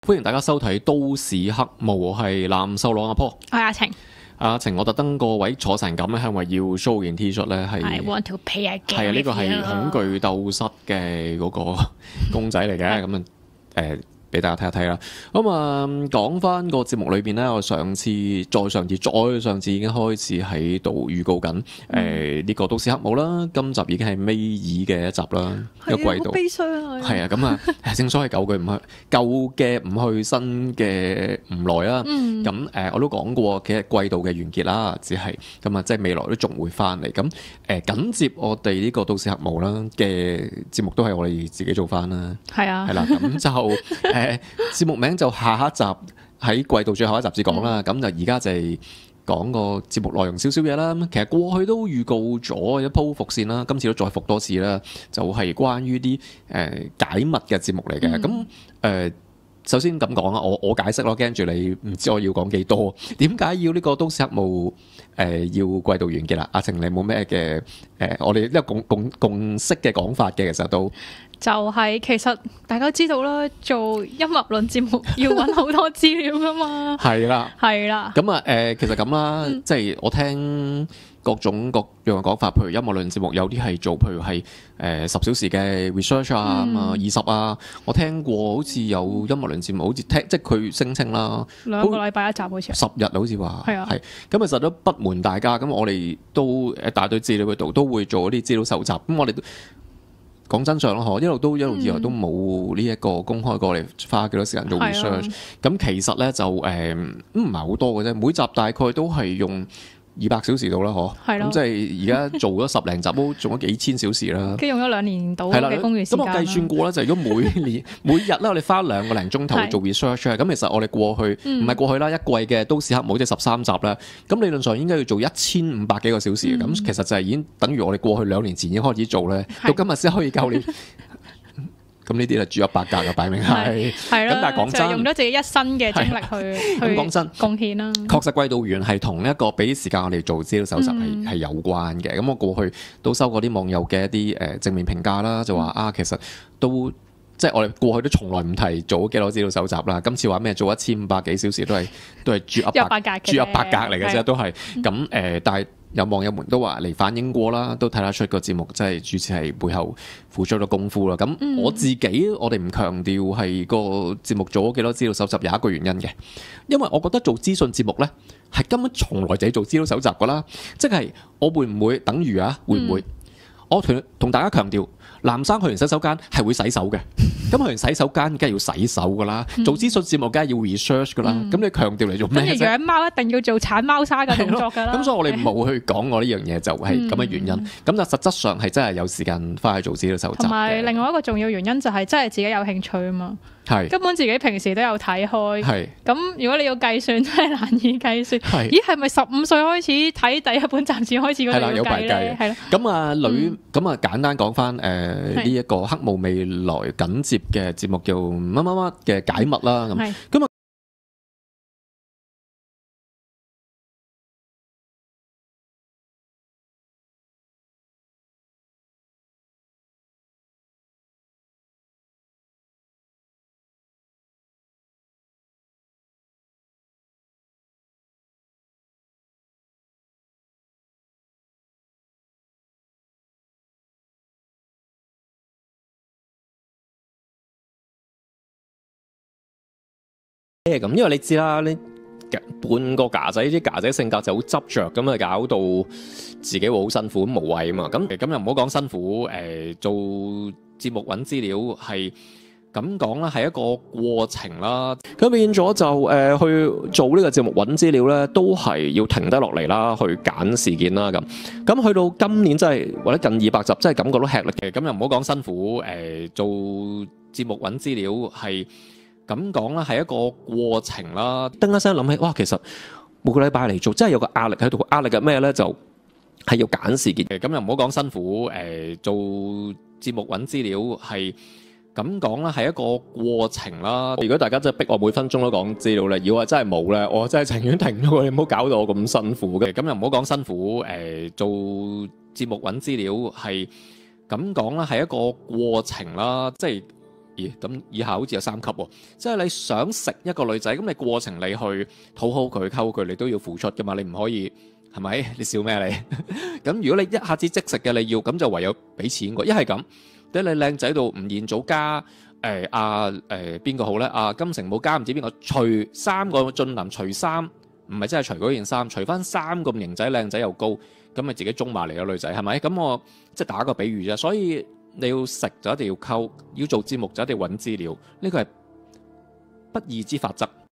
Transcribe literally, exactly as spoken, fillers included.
歡迎大家收睇《都市黑幕》，我係藍瘦朗阿 Paul， 我係阿晴。 阿晴，我特登個位坐成咁咧，係因為要 show 件 T 恤咧，係係換條皮係係啊，呢個係恐懼鬥室嘅嗰個公仔嚟嘅，咁啊誒。俾大家睇一睇啦。咁啊，講翻個節目裏邊咧，我上次、再上次、再上次已經開始喺度預告緊誒呢個都市黑幕啦。今集已經係尾二嘅一集啦，一個季度。 好悲傷啊！ 係啊，咁啊，正所謂舊句唔去，舊嘅唔去，新嘅唔來啦。咁誒、嗯，我都講過，其實季度嘅完結啦，只係咁啊，即係未來都仲會翻嚟。咁誒緊接我哋呢個都市黑幕啦嘅節目，都係我哋自己做翻啦。係啊， 係啦，咁就。誒節目名就下一集喺季度最後一集至講啦，咁、嗯、就而家就係講個節目內容少少嘢啦。其實過去都預告咗一鋪伏線啦，今次都再復多次啦，就係、是、關於啲誒解密嘅節目嚟嘅。咁誒、嗯呃、首先咁講啊，我我解釋咯，驚住你唔知我要講幾多，點解要呢個都市黑幕誒、呃、要季度完結啦？阿晴，你冇咩嘅誒？我哋呢個共共共識嘅講法嘅，其實都。 就係其實大家知道啦，做音樂論節目要揾好多資料噶嘛。 係啦， 係啦。 咁啊誒，其實咁啦，嗯、即係我聽各種各樣嘅講法，譬如音樂論節目有啲係做，譬如係誒十小時嘅 research 啊，咁啊二十啊，我聽過好似有音樂論節目，好似聽即係佢聲稱啦， 兩個禮拜一集好似十日好似話係啊， 係咁其實都不瞞大家，咁我哋都誒大堆資料喺度，都會做一啲資料搜集，咁我哋都。講真相咯，嗬，一路都一路以來都冇呢一個公開過嚟花幾多時間做 research。咁、啊、其實咧就誒唔係好多嘅啫，每集大概都係用二百小時到啦，嗬。係咯。咁即係而家做咗十零集都做咗幾千小時啦。跟住用咗兩年到嘅工餘時間。咁我計算過啦，就如果每年每日咧，我哋花兩個零鐘頭做 research 咁其實我哋過去唔係、嗯、過去啦，一季嘅都市黑幕即係十三集啦。咁理論上應該要做一千五百幾個小時嘅，咁、嗯、其實就係已經等於我哋過去兩年前已經開始做咧，到今日先可以夠你。咁呢啲就住一百格嘅擺明係，係咁但係講真， 用咗自己一生嘅精力去咁講真貢獻啦。 確實季度完係同一個俾時間我哋做資料搜集係係有關嘅。咁、嗯、我過去都收過啲網友嘅一啲誒正面評價啦，就話啊其實都即係我哋過去都從來唔提做幾多資料搜集啦。今次話咩做一千五百幾小時都係都係住一百格，住一百格嚟嘅啫，都係咁誒，但係。有網友們都話嚟反映過啦，都睇得出個節目即係主持係背後付出咗功夫啦。咁我自己我哋唔強調係個節目做咗幾多資料搜集，有一個原因嘅，因為我覺得做資訊節目呢係根本從來就係做資料搜集噶啦，即係我會唔會等於啊？會唔會？嗯、我同同大家強調，藍生去完洗手間係會洗手嘅，咁去完洗手間梗係要洗手噶啦，做資訊節目梗係要 research 噶啦，咁、嗯、你強調嚟做咩啫？養貓一定要做鏟貓砂嘅動作噶啦，咁所以我哋冇去講我呢樣嘢就係咁嘅原因，咁、嗯、就實質上係真係有時間翻去做資料搜集。同埋另外一個重要原因就係真係自己有興趣啊嘛。係根本自己平時都有睇開，係咁如果你要計算真係難以計算。係咦係咪十五歲開始睇第一本雜誌開始嗰度計咧？係啦，咁啊女咁啊簡單講翻誒呢一個黑幕未來緊接嘅節目叫乜乜乜嘅解密啦，咁咁啊。咁，因為你知啦，你半個架仔啲架仔性格就好執着，咁啊搞到自己會好辛苦，咁無謂啊嘛。咁咁又唔好講辛苦，誒、呃、做節目揾資料係咁講啦，係一個過程啦。咁變咗就誒、呃、去做呢個節目揾資料咧，都係要停得落嚟啦，去揀事件啦咁。咁去到今年真係或者近二百集，真係感覺到吃力嘅。咁又唔好講辛苦，誒、呃、做節目揾資料係。咁講啦，係一個過程啦。噔一聲諗起，哇！其實每個禮拜嚟做，真係有個壓力喺度。壓力係咩咧？就係要揀事件。咁又唔好講辛苦，誒做節目揾資料係咁講啦，係一個過程啦。如果大家真係逼我每分鐘都講資料咧，如果我真係冇咧，我真係情願停咗，你唔好搞到我咁辛苦嘅。咁又唔好講辛苦，誒做節目揾資料係咁講啦，係一個過程啦，即係。 咦，咁以下好似有三級喎，即係你想食一個女仔，咁你過程你去討好佢、溝佢，你都要付出噶嘛，你唔可以係咪？你笑咩你？咁如果你一下子即食嘅你要，咁就唯有俾錢喎。一係咁，等你靚仔到吳彥祖加誒阿誒邊個好咧？阿、啊、金城武加唔知邊個，除三個俊男除衫，唔係真係除嗰件衫，除翻三個型仔靚仔又高，咁咪自己中埋嚟個女仔係咪？咁我即係打個比喻啫，所以。你要食就一定要溝，要做節目就一定要揾資料，呢個係不二之法則。